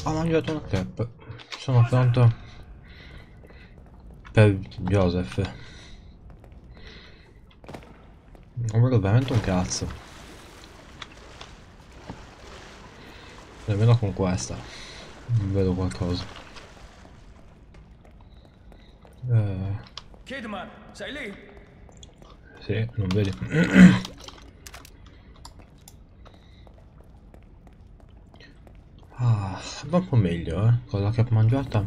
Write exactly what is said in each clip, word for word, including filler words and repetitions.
Ho mangiato una crepe. Sono pronto per Joseph. Non vedo veramente un cazzo. Nemmeno con questa. Non vedo qualcosa. Eh, Kidman, sei lì? sì, non vedi. Ah, va un po' meglio, eh. Con la che ho mangiata.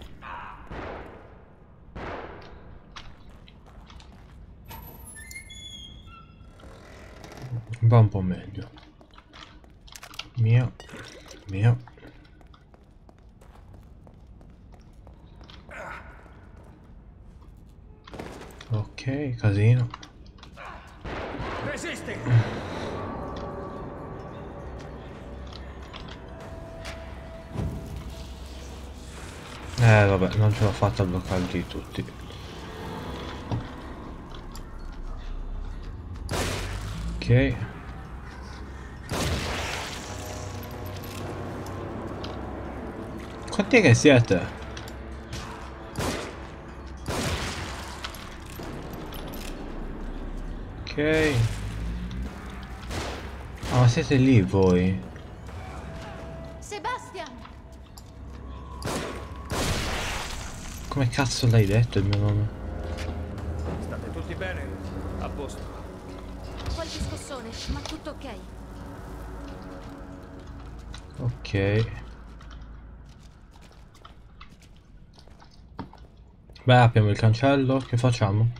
Va un po' meglio. Mio. Mio. Ok, casino. Resisti! Eh vabbè, non ce l'ho fatta a bloccarli tutti. Ok. Quanti che siete? Ok. Ah, ma siete lì voi? Sebastian! Come cazzo l'hai detto il mio nome? State tutti bene? A posto. Qualche scossone, ma tutto ok. Ok. Beh, apriamo il cancello, che facciamo?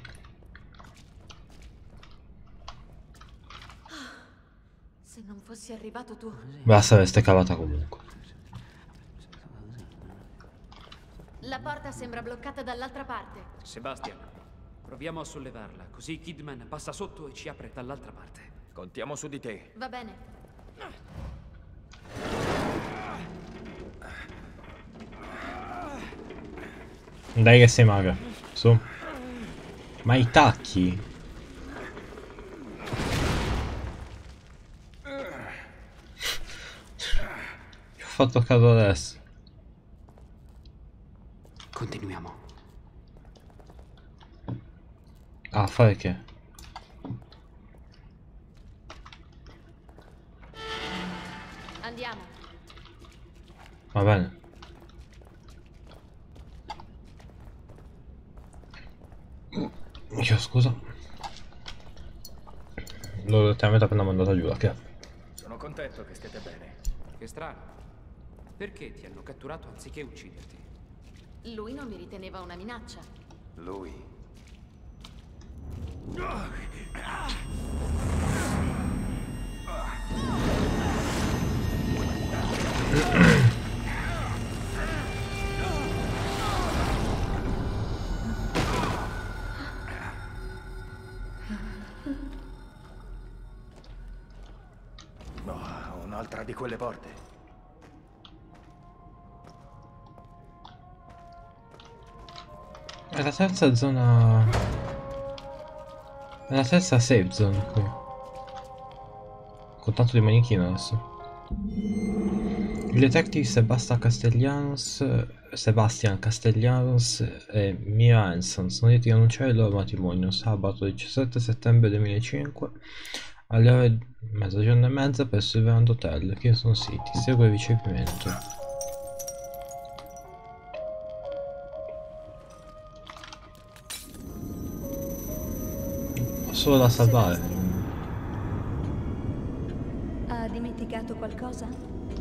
Se non fossi arrivato tu... Basta, resta cavata comunque. La porta sembra bloccata dall'altra parte. Sebastian, proviamo a sollevarla, così Kidman passa sotto e ci apre dall'altra parte. Contiamo su di te. Va bene. Dai che sei maga. Su. Ma i tacchi? Che ho fatto caso adesso? Continuiamo. Ah, fare che? Andiamo. Va bene. Io scusa. L'ho letteralmente appena mandato giù, che? Sono contento che stiate bene. Che strano. Perché ti hanno catturato anziché ucciderti? Lui non mi riteneva una minaccia. Lui. Oh, un'altra di quelle porte. È la terza zona. È la terza safe zone qui. Con tanto di manichino adesso. Il detective Sebastian Castellanos, Sebastian Castellanos e Mia Hanson sono lieti di annunciare il loro matrimonio sabato diciassette settembre duemilacinque alle ore mezzogiorno e mezza presso il Grand Hotel Kingston City. Segue il ricevimento. Solo da salvare. Ha dimenticato qualcosa?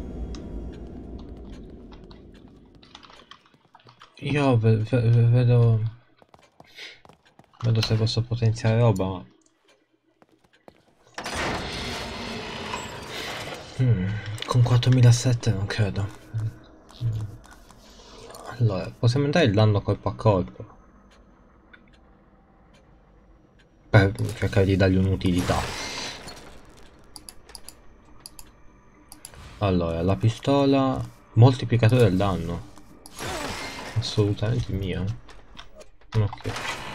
Io ve- ve- vedo vedo se posso potenziare roba, ma hmm, con quattromilasette non credo. Allora, possiamo andare il danno colpo a colpo per cercare di dargli un'utilità. Allora, la pistola moltiplicatore del danno. Assolutamente mio. Ok.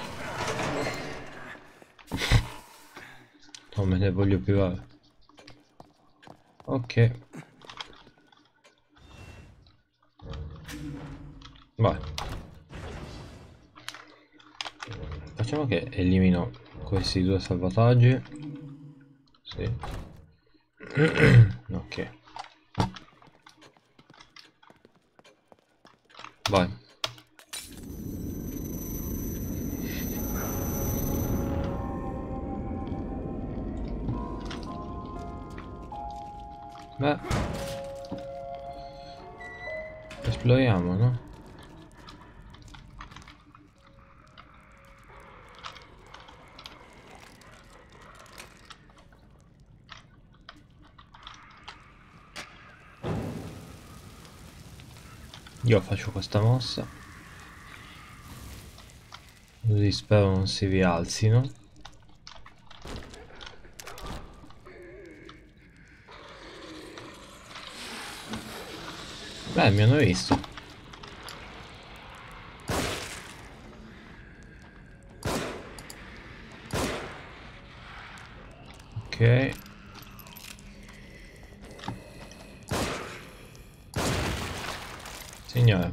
Non me ne voglio privare. Ok. Vai. Facciamo che elimino questi due salvataggi. Sì. Ok. Vai. Beh, esploriamo, no? Io faccio questa mossa, così spero non si rialzino. Beh, mi hanno visto. Ok. Signore.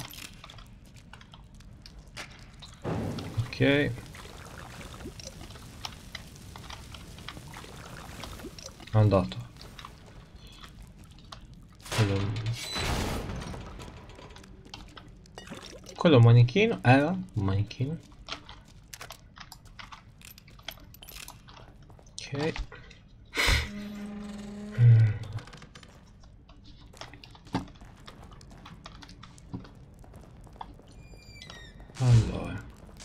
Ok. Andato. Quello... Quello un manichino, era un manichino. Ok. Mm. Allora.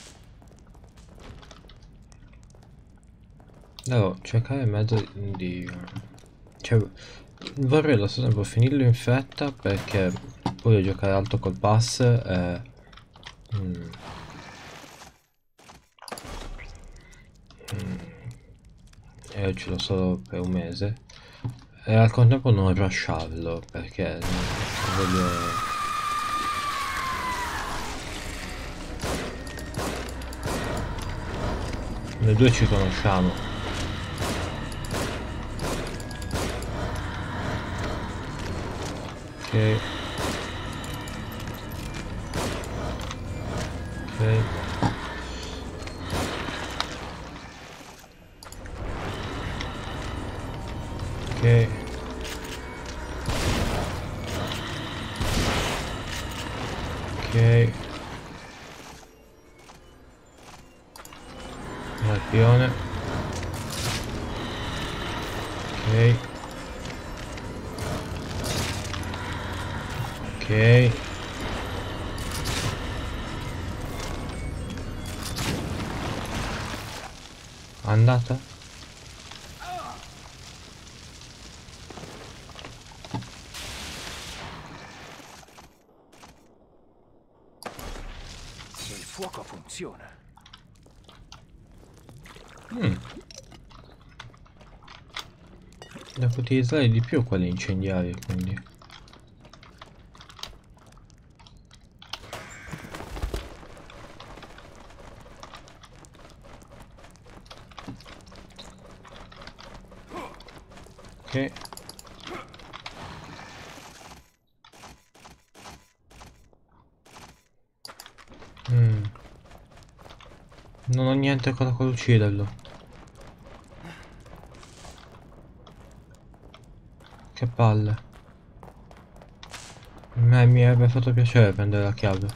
Devo cercare il mezzo di... Cioè, vorrei lo stesso tempo finirlo in fretta perché voglio giocare alto col pass e... Mm. Mm. E ce l'ho solo per un mese. E al contempo non rusharlo perché voglio... Noi due ci conosciamo. Ok. Ok. Ok. Ok. Lampione. Ok. Ok. Andata? Il fuoco funziona. Mm. Devo utilizzare di più quelli incendiari, quindi. Ok. Mm. Non ho niente ancora con ucciderlo. Che palle. Me mi avrebbe fatto piacere prendere la chiave.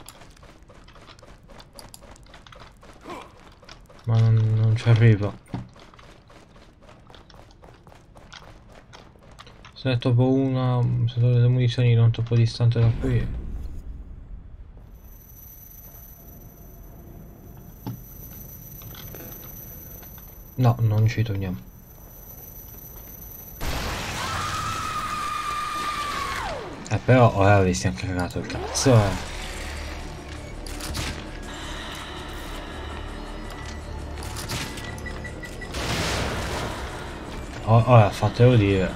Ma non, non ci arrivo. Se ne trovo una, se trovo delle munizioni non troppo distante da qui. No, non ci torniamo. Eh però ora avresti anche cagato il cazzo, eh. O ora fatelo dire.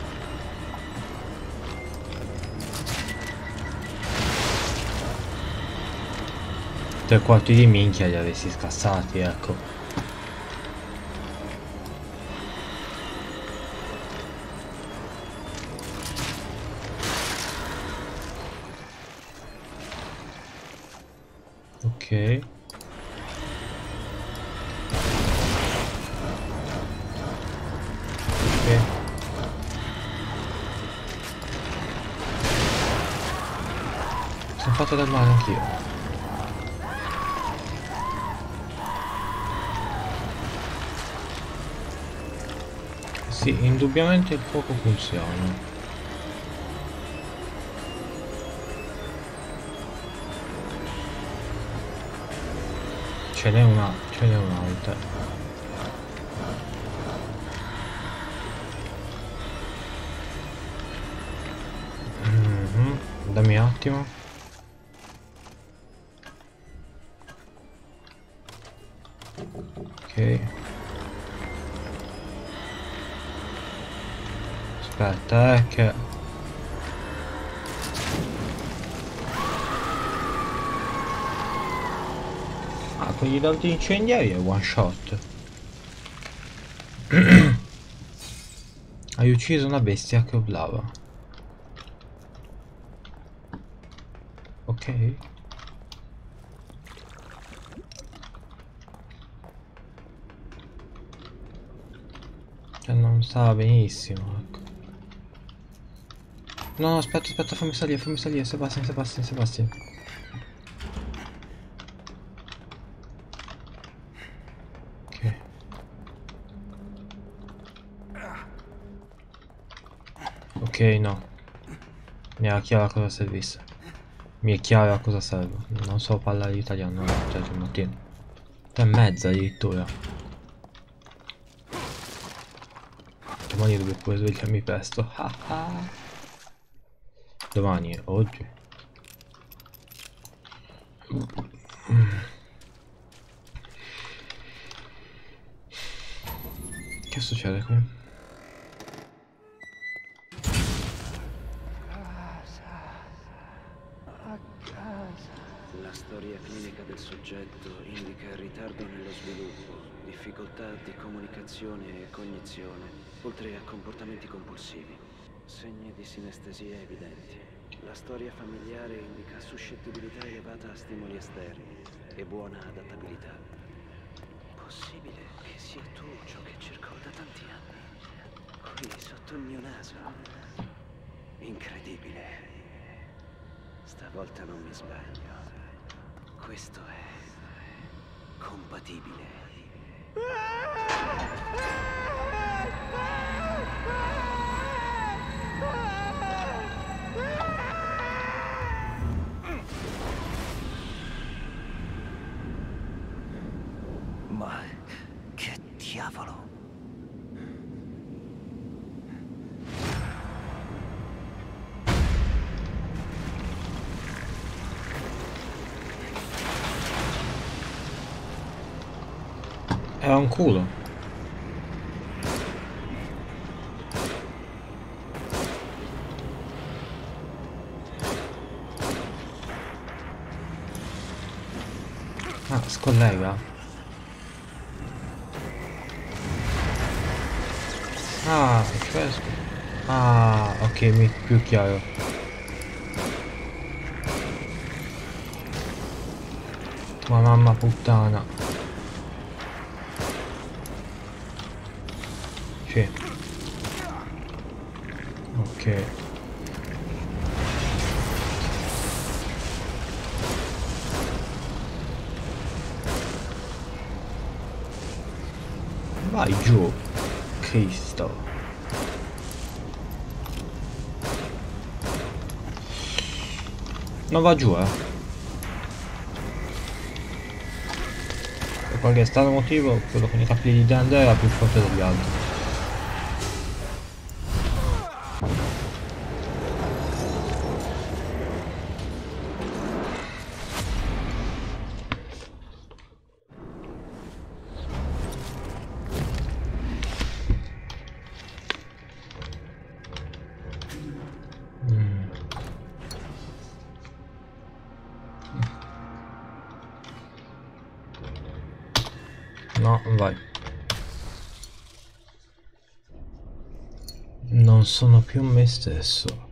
Tre quarti di minchia li avresti scassati, ecco. Ok. Ok. Sono fatto del male anch'io. Sì, indubbiamente il fuoco funziona. Ce n'è una, ce n'è un'altra. Mm-hmm. Dammi un attimo. Ok. Aspetta, eh, che... Ah, con gli dardi incendiari è one shot. Hai ucciso una bestia che urlava. Ok. Cioè non stava benissimo, ecco. No, no, aspetta, aspetta, fammi salire, fammi salire, Sebastian, Sebastian, Sebastian. Ok. Ok, no. Mi era chiaro a cosa servisse. Mi è chiaro a cosa serve. Non so parlare italiano, cioè al mattino. Tre e mezza addirittura. Domani devo pure svegliarmi presto. Domani è oggi. Che succede qui? La storia clinica del soggetto indica ritardo nello sviluppo, difficoltà di comunicazione e cognizione, oltre a comportamenti compulsivi. Segni di sinestesia evidenti. La storia familiare indica suscettibilità elevata a stimoli esterni e buona adattabilità. Possibile che sia tu ciò che cerco da tanti anni, qui sotto il mio naso. Incredibile. Stavolta non mi sbaglio. Questo è compatibile. Ma che diavolo? Era un culo. Ah, scollega. Ah, fresco. Ah, ok, mi è più chiaro. Ma mamma puttana. Sì. Ok. Vai giù. Cristo. Non va giù, eh. Per qualche strano motivo quello con i capelli di Dan era più forte degli altri. No, vai. Non sono più me stesso.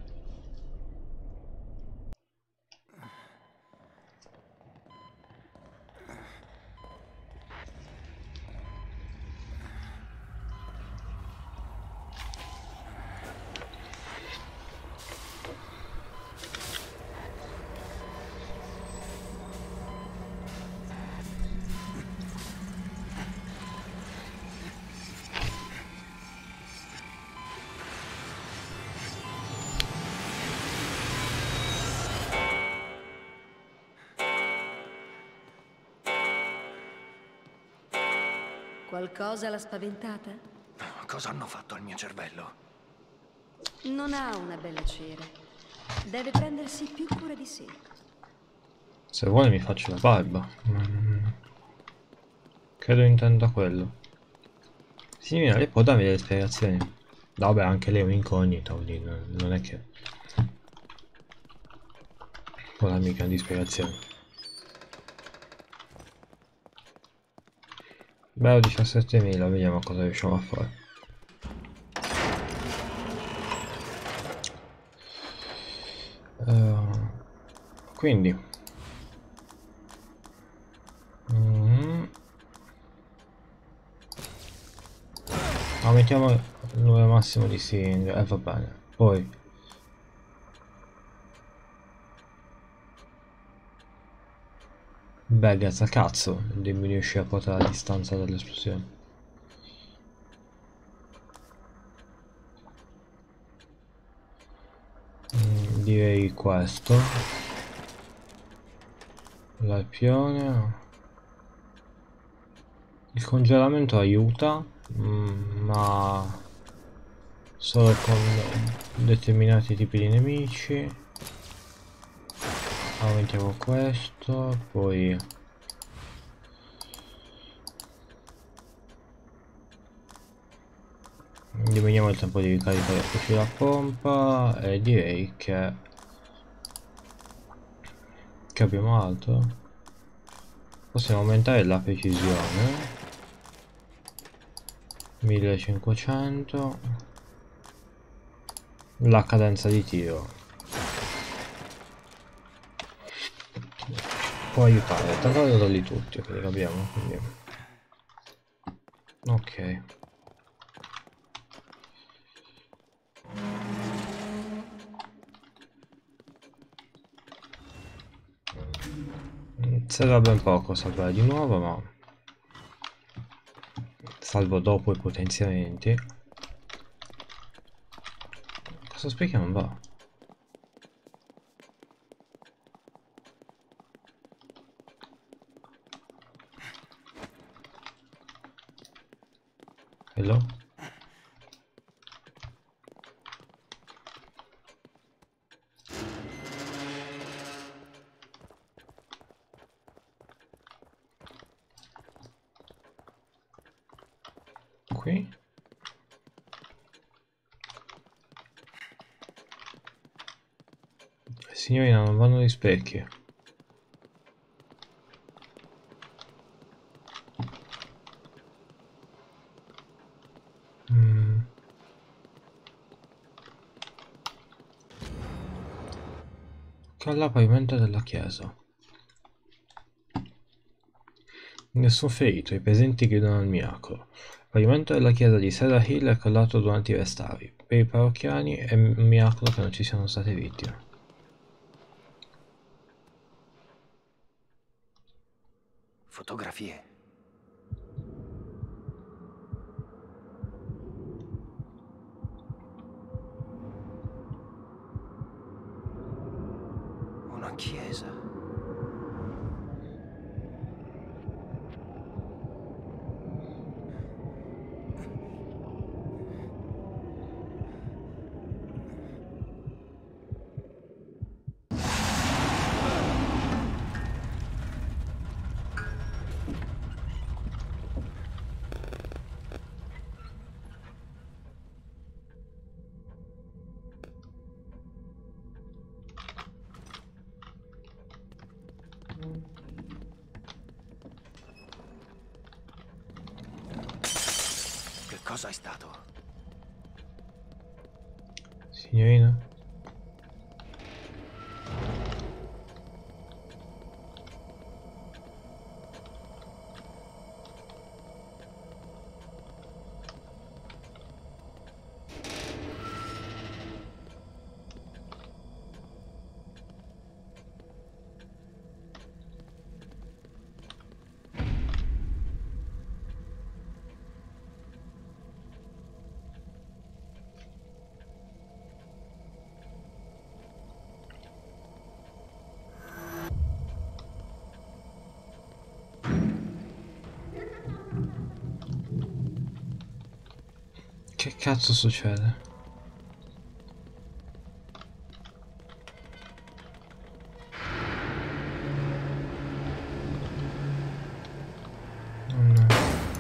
Qualcosa l'ha spaventata? Cosa hanno fatto al mio cervello? Non ha una bella cera. Deve prendersi più cura di sé. Se vuole mi faccio la barba. Mm. Credo intenda quello. Signorina, lei può darmi delle spiegazioni? Vabbè, anche lei è un'incognita, quindi non è che può darmi grandi spiegazioni. Beh, ho diciassettemila, vediamo cosa riusciamo a fare. Uh, quindi mm, aumentiamo il numero massimo di siringhe, e eh, va bene. Poi beh, grazie al cazzo diminuisce a portare la distanza dall'esplosione. Mm, direi questo. L'arpione. Il congelamento aiuta, mm, ma solo con determinati tipi di nemici. Aumentiamo questo, poi diminuiamo il tempo di ricarica del fucile a pompa e direi che che abbiamo altro. Possiamo aumentare la precisione millecinquecento, la cadenza di tiro può aiutare, tanto devo darli tutti, ok, li abbiamo, quindi ok. Serve ben poco salvare di nuovo, ma salvo dopo i potenziamenti. Cosa specchia non va? Hello? Qui? Signorina, non vanno gli specchi. Mm. Calla pavimento della chiesa. Nessun ferito, i presenti gridano al miracolo. Il pavimento della chiesa di Cedar Hill è crollato durante i restauri. Per i parrocchiani è un miracolo che non ci siano state vittime. Fotografie. Una chiesa. Che cosa è stato? Signorina? Che cazzo succede? Oh no.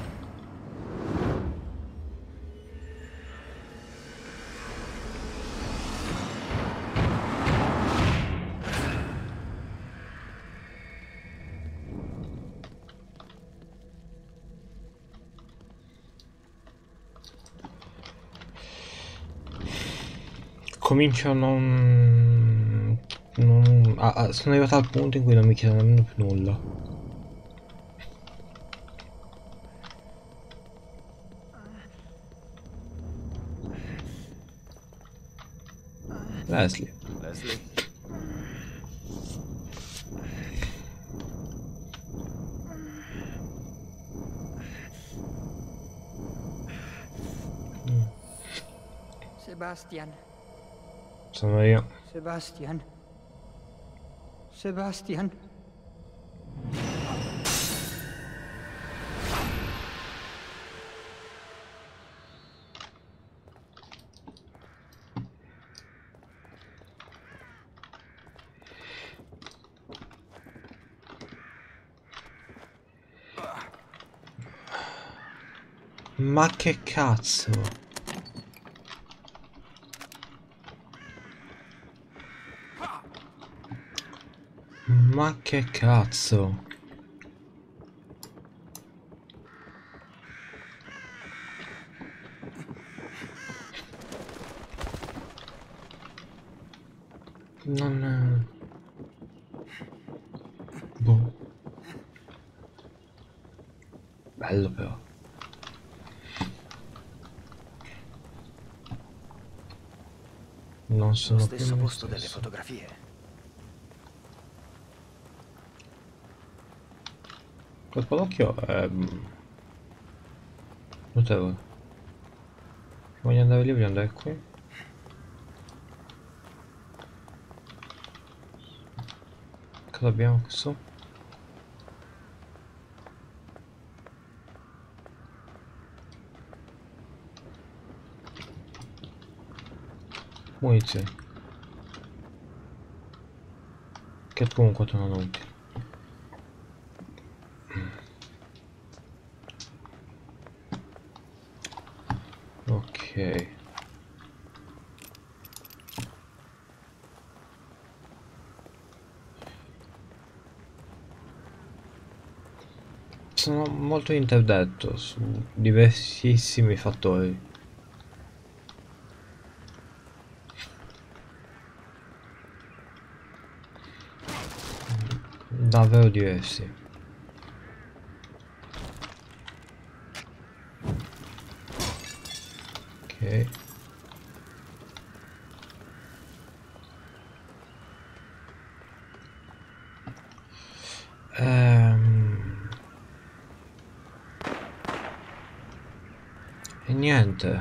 Comincio a non... non ah, ah, sono arrivato al punto in cui non mi chiedo nemmeno più nulla. Leslie. Leslie? Sebastian. Sono io. Sebastian. Sebastian. Ma che cazzo? Ma che cazzo? Non... Boh. Bello però. Non sono Lo più stesso me posto delle stesso. fotografie. Colpo d'occhio è... notevole. Voglio andare lì, voglio andare qui. Cosa abbiamo qui su? Munizioni. Che comunque sono utili. Ok. Sono molto interdetto su diversissimi fattori. Davvero diversi. Ok. Ehm... E niente.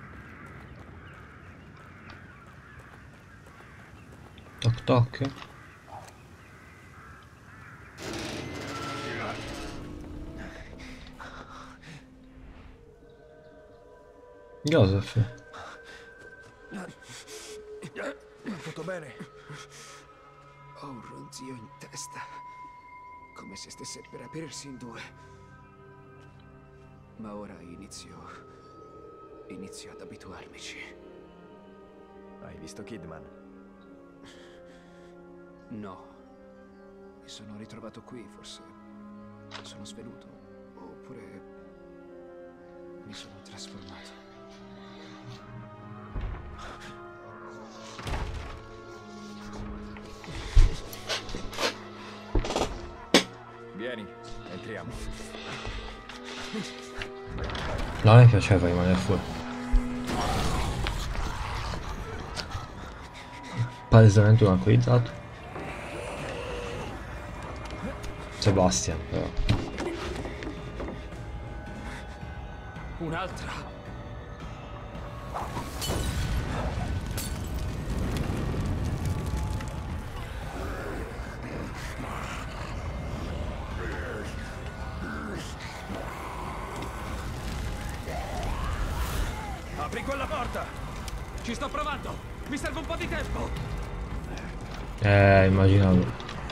Toc toc. Joseph. Tutto bene? Ho un ronzio in testa, come se stesse per aprirsi in due. Ma ora inizio... inizio ad abituarmici. Hai visto Kidman? No. Mi sono ritrovato qui, forse... sono svenuto. Oppure... mi sono trasformato. Vieni, entriamo. No, a me piaceva rimanere fuori. Palesemente un alcolizzato. Sebastian, però. Un'altra. Apri quella porta! Ci sto provando! Mi serve un po' di tempo! Eh, immaginavo.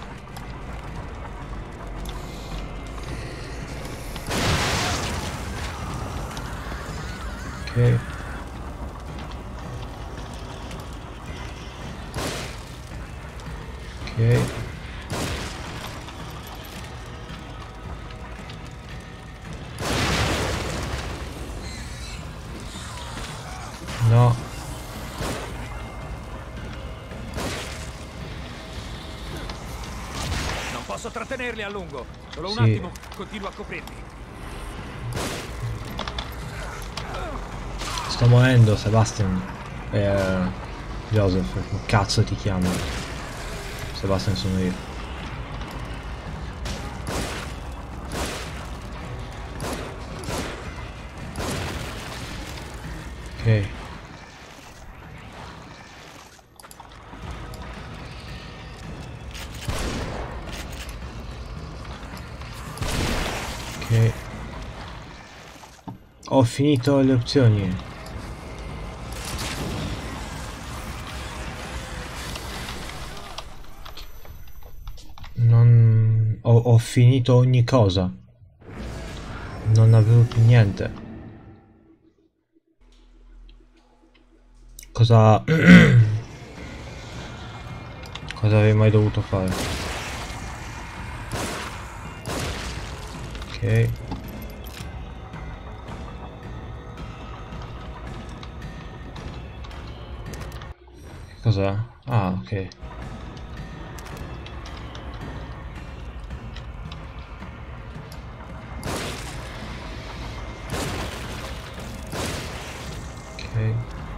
Ok. Ok. No. Non posso trattenerli a lungo. Solo un Sì. attimo, continuo a coprirmi. Sto morendo, Sebastian. Eh, Joseph, che cazzo ti chiamo? Sebastian sono io. Ok. Ok. Ho finito le opzioni. Non... Ho, ho finito ogni cosa. Non avevo più niente. Cosa... Cosa avrei mai dovuto fare? Ok. Cos'è? Ah, ok. Ok.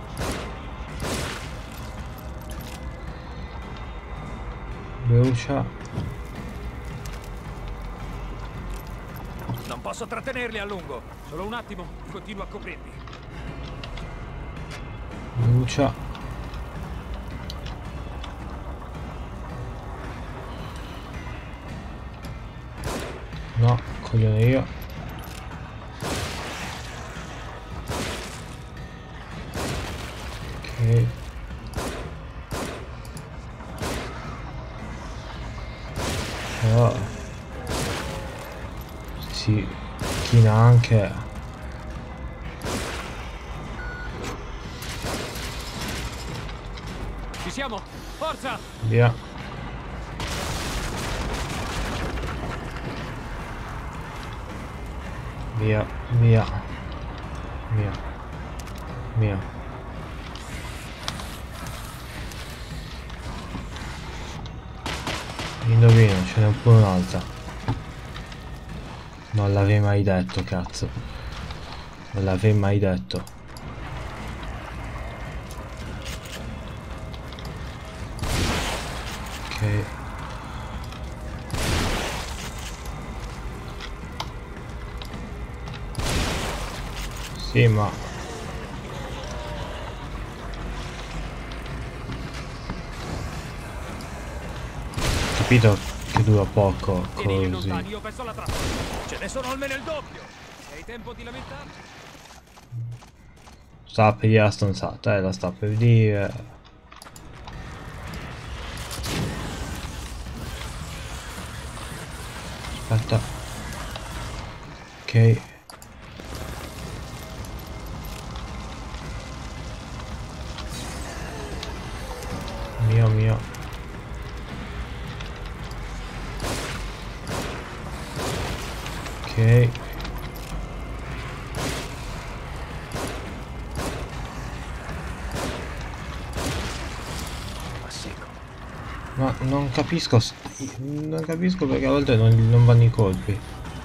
Brucia. Non posso trattenerli a lungo. Solo un attimo, continuo a coprirmi. Brucia. No, coglione io. Ok. Però si china anche. Ci siamo! Forza! Via. Via, via. Via. Via. Indovino, ce n'è pure un'altra. Non l'avrei mai detto, cazzo. Non l'avrei mai detto. Ok. Sì, ma... Capito che dura poco, Tienili così. lontani, io penso alla trappola. Ce ne sono almeno il doppio. Hai tempo di lamentarti? Sta per dire la stronzata, eh, la sta per dire. Aspetta. Ok. Mio mio. Ok. Ma non capisco, non capisco perché a volte non, non vanno i colpi.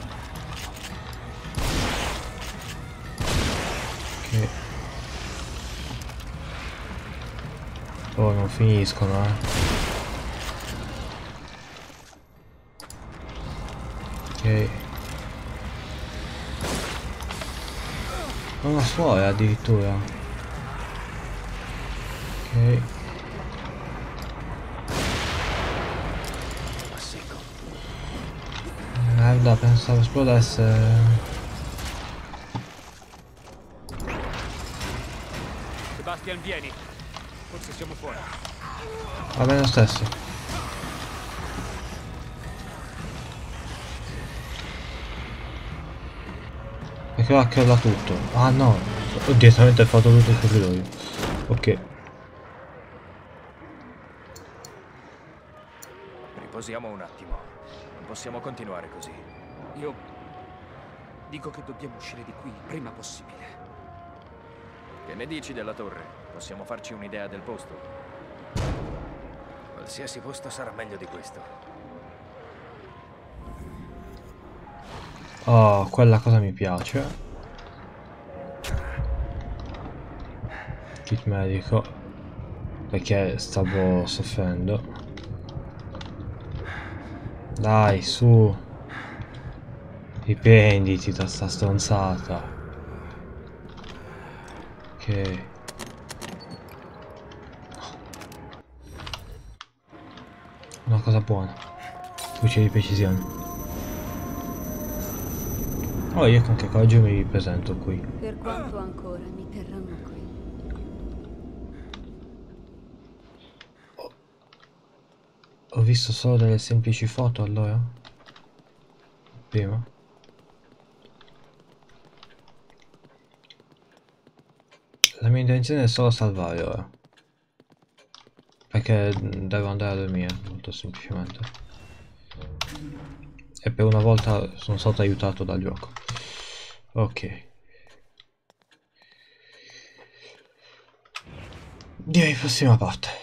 Ok. Oh, non finiscono, eh. Ok. Una suora addirittura. Ok. Merda, pensavo esplodesse. Sebastian, vieni. Forse siamo fuori. Va bene lo stesso. Perché va a crolla tutto. Ah no, ho direttamente fatto tutto il corridoio. Ok. Riposiamo un attimo. Non possiamo continuare così. Io dico che dobbiamo uscire di qui il prima possibile. Che ne dici della torre? Possiamo farci un'idea del posto? Qualsiasi posto sarà meglio di questo. Oh, quella cosa mi piace. Kit medico. Perché stavo soffrendo. Dai, su. Riprenditi da sta stronzata. Ok. Una cosa buona. Luce di precisione. Oh, io con che coraggio mi ripresento qui. Per quanto ancora mi terranno qui. Ho visto solo delle semplici foto allora? Prima? La mia intenzione è solo salvare ora. Perché devo andare a dormire, molto semplicemente. E per una volta sono stato aiutato dal gioco. Ok. Direi prossima parte.